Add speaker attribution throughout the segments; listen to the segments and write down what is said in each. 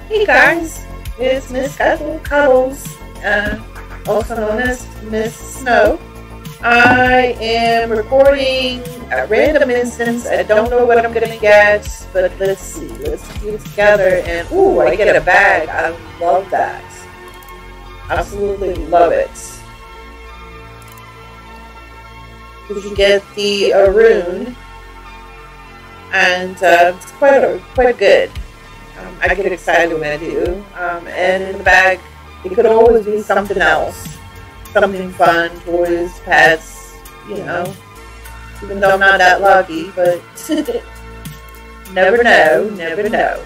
Speaker 1: Hey guys, it's MzCuddles, also known as MzSnow. I am recording a random instance. I don't know what I'm gonna get, but let's see. Let's get it together. And ooh, I get a bag. I love that. Absolutely love it. You get the rune, and it's quite good. I get excited when I do. And in the bag, it could always be something else, something fun, toys, pets. You know, even though I'm not that lucky, but never know, never know.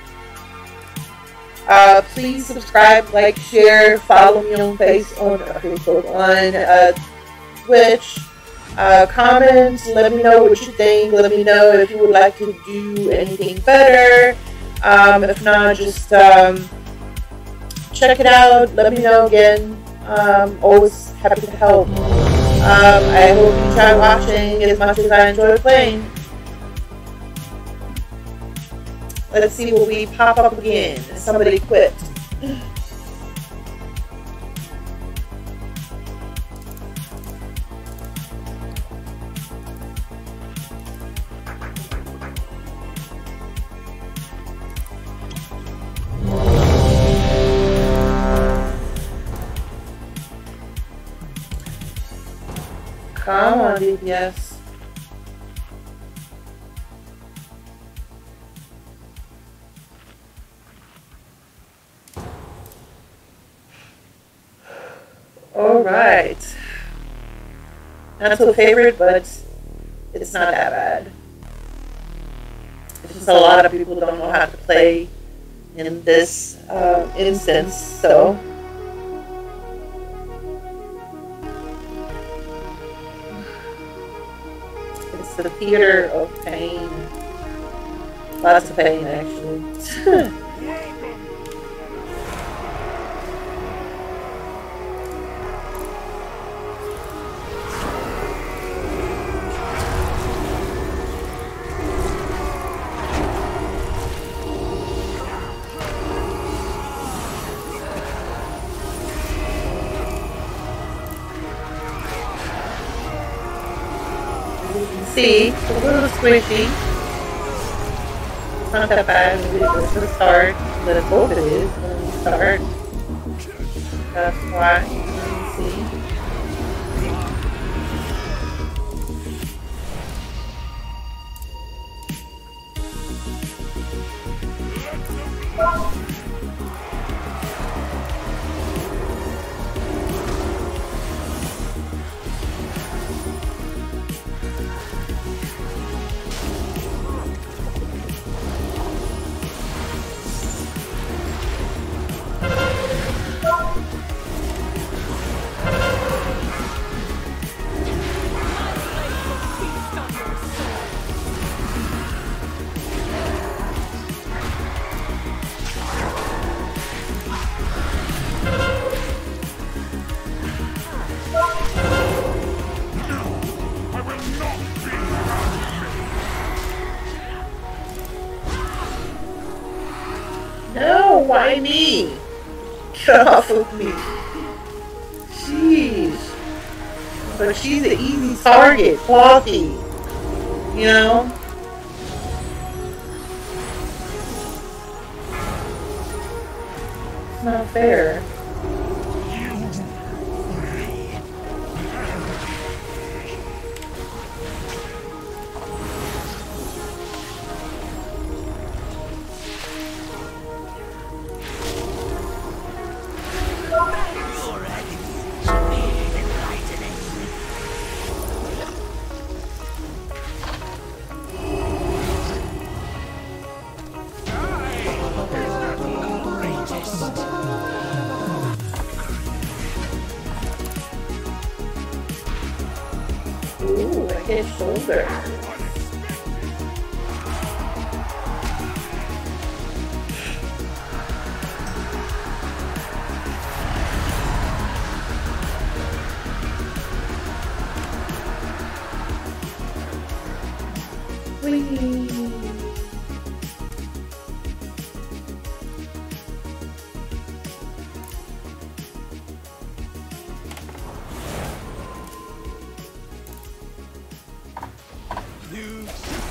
Speaker 1: Please subscribe, like, share, follow me on Facebook, on Twitch. Comment, let me know what you think. Let me know if you would like to do anything better. If not, just check it out. Let me know again. Always happy to help. I hope you try watching as much as I enjoy playing. Let's see what we pop up again. Somebody quit. Come on, dude, yes. Alright. Not so favorite, but it's not that bad. It's just a lot of people don't know how to play in this instance, so. It's the theater of pain. Lots of pain, actually. See, it's a little squishy. It's not that bad. Maybe it's the start. But I hope it is when we start. That's why. See. No, why me? Get off of me. Jeez. But she's an easy target, Clothy. You know? It's not fair. Ooh, like his shoulder. Whee!
Speaker 2: you.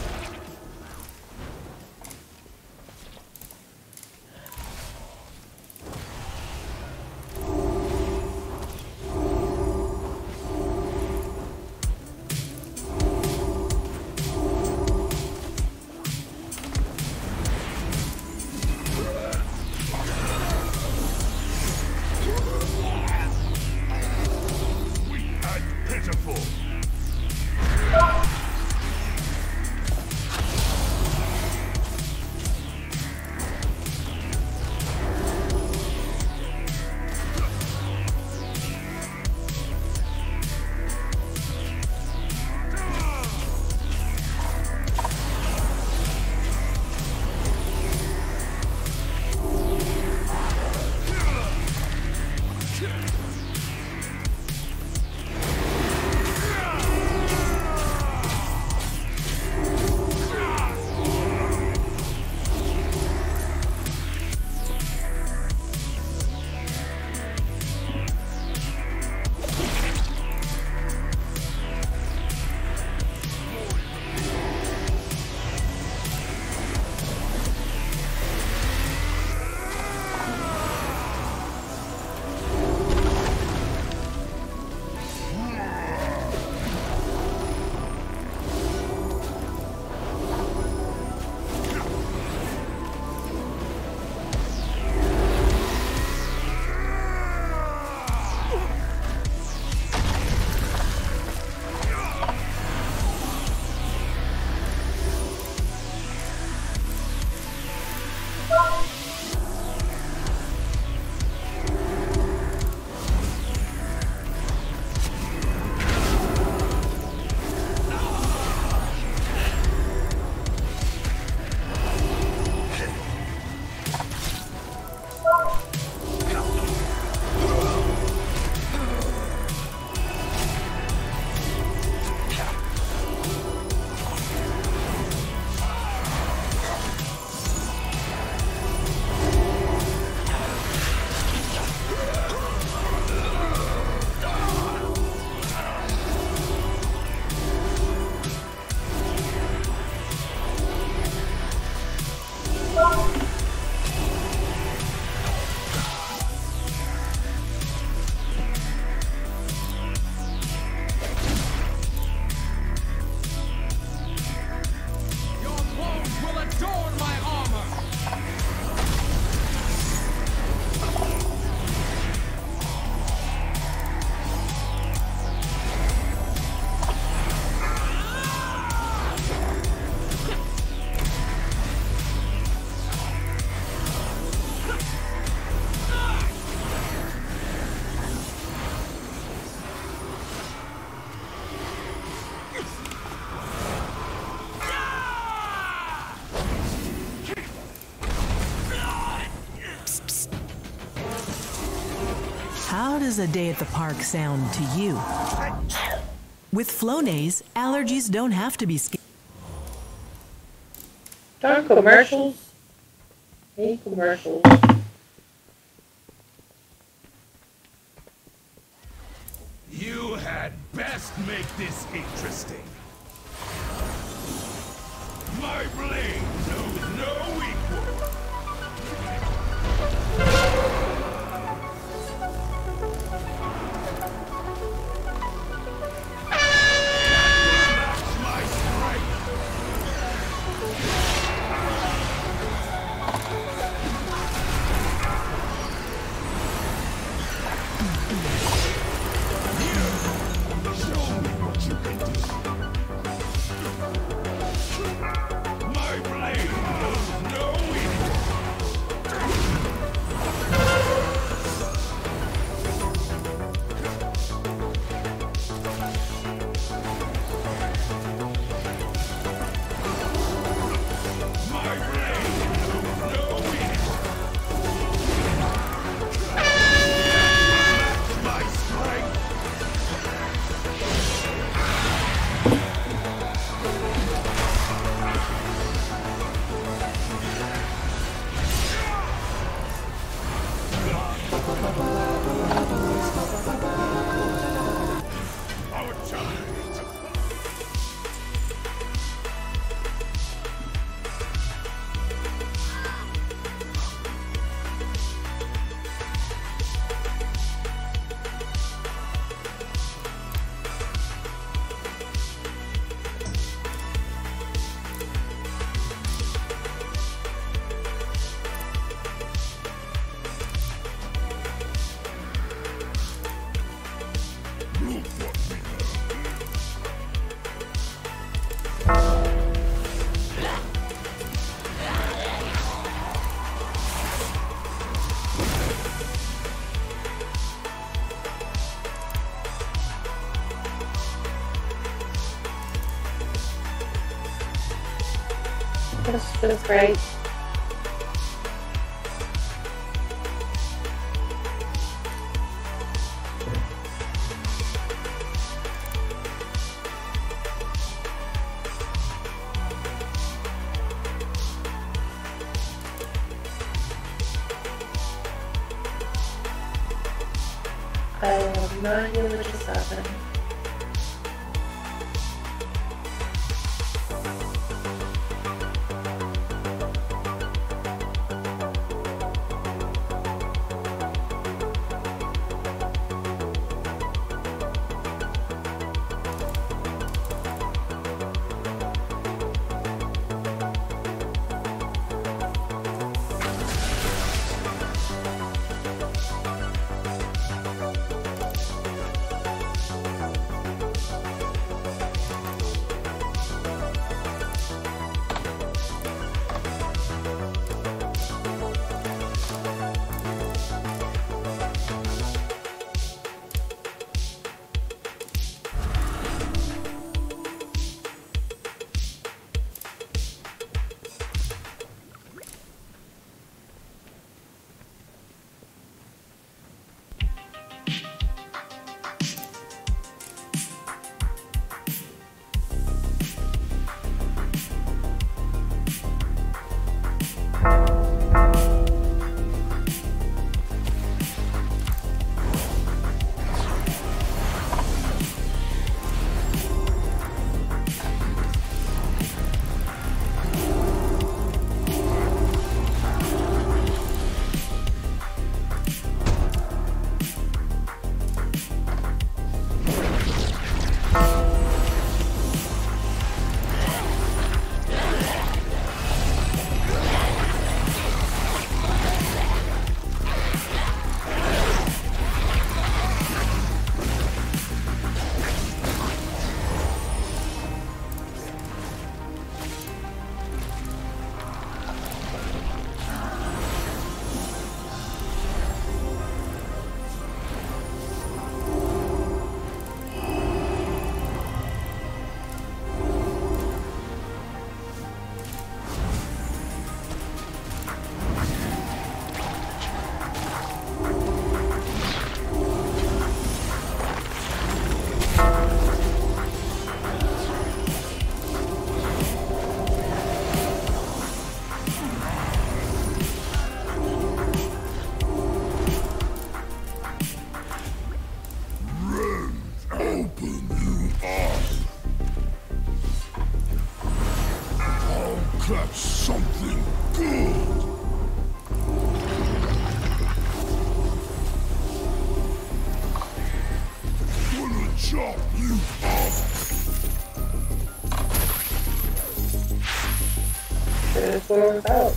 Speaker 3: How does a day at the park sound to you? With Flonase, allergies don't have to be scary.
Speaker 1: Darn commercials. Hate commercials.
Speaker 2: You had best make this interesting. My blade knows no equal. My
Speaker 1: That's great. I have no idea what just happened. That's what I'm about.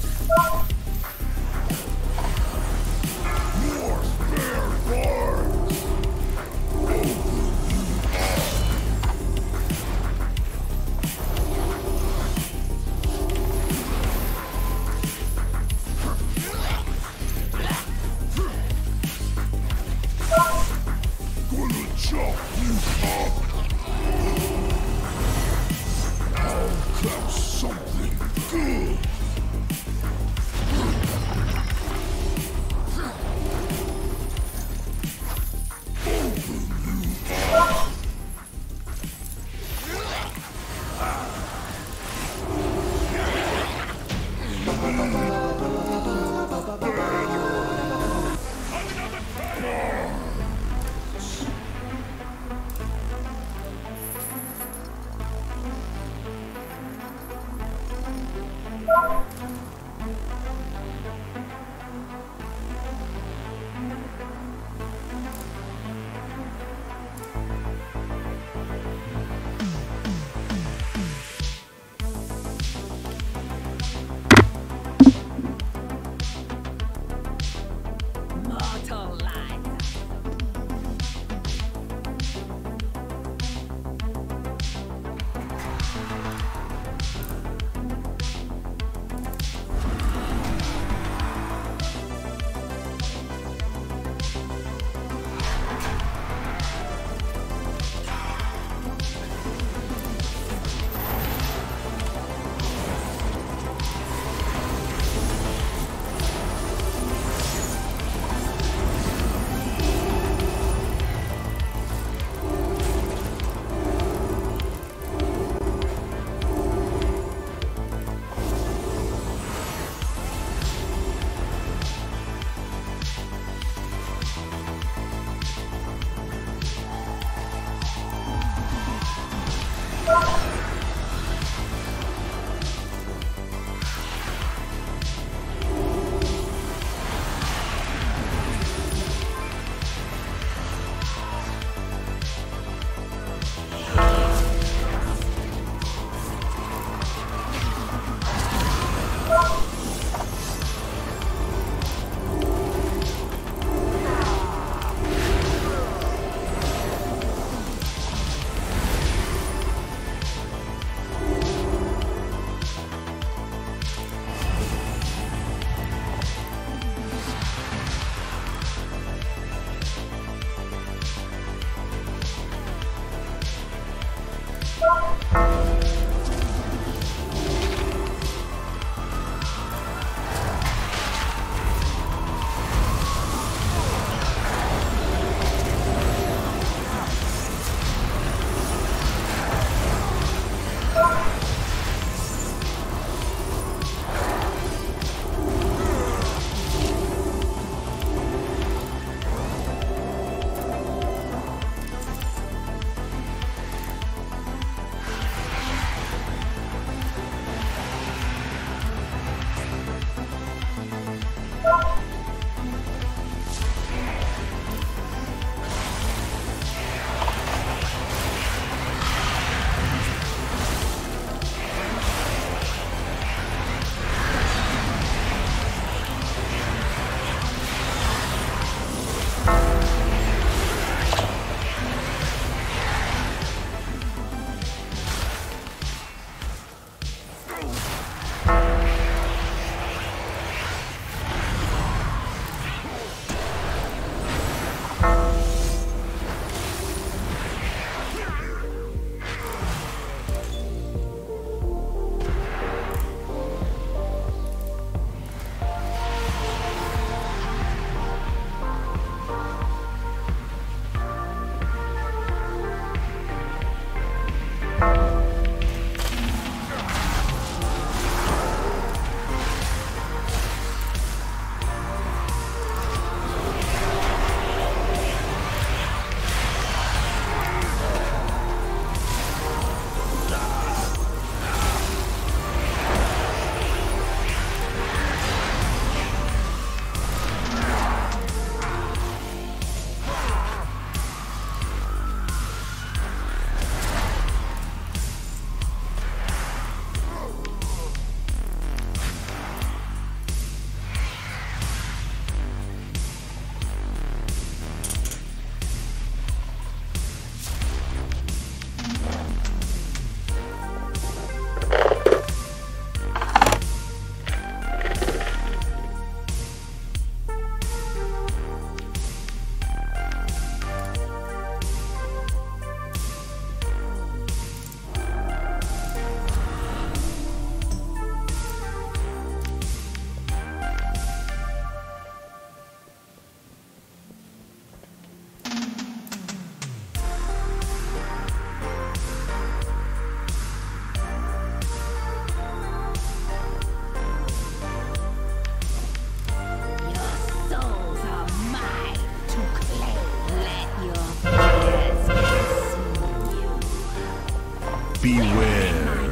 Speaker 2: Beware.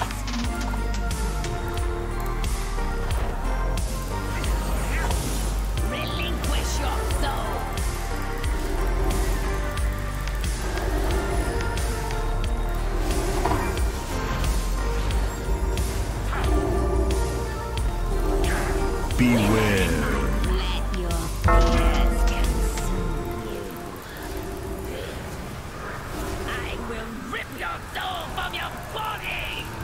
Speaker 4: Relinquish your soul.
Speaker 2: Beware.
Speaker 4: Let your fears consume you. I will rip your soul from your body!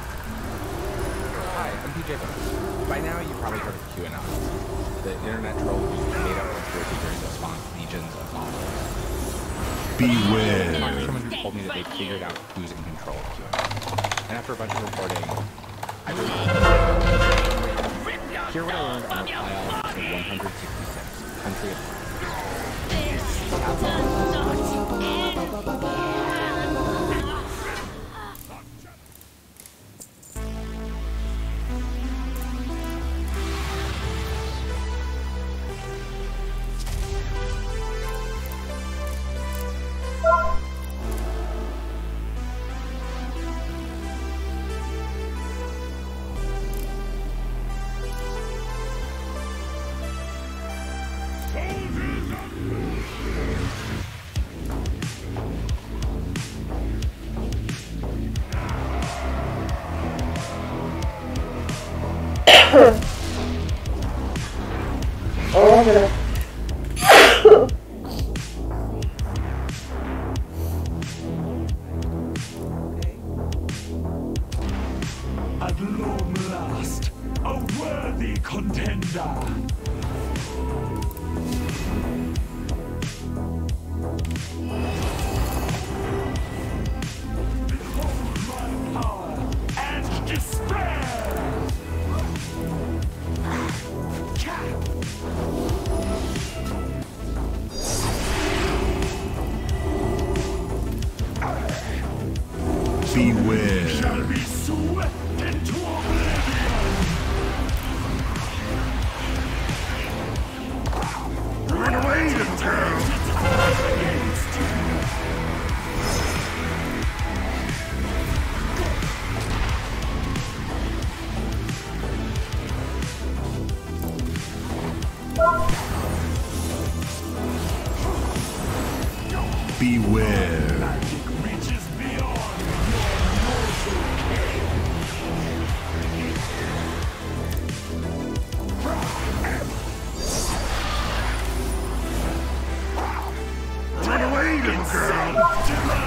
Speaker 5: Hi, I'm PJ. By now, you probably heard of QAnon, the internet troll who's made up conspiracy theories that spawn legions of followers.
Speaker 2: Beware.
Speaker 5: Someone who told me that they figured out who's in control of QAnon. And after a bunch of reporting, I realized. Hear what I learned on the file to 166, Country of
Speaker 1: Oh, I'm gonna.
Speaker 2: At long last, a worthy contender. Behold Beware. Shall be swept into oblivion. Run away, little girl. Beware. Magic reaches beyond your mortal Run away, little girl.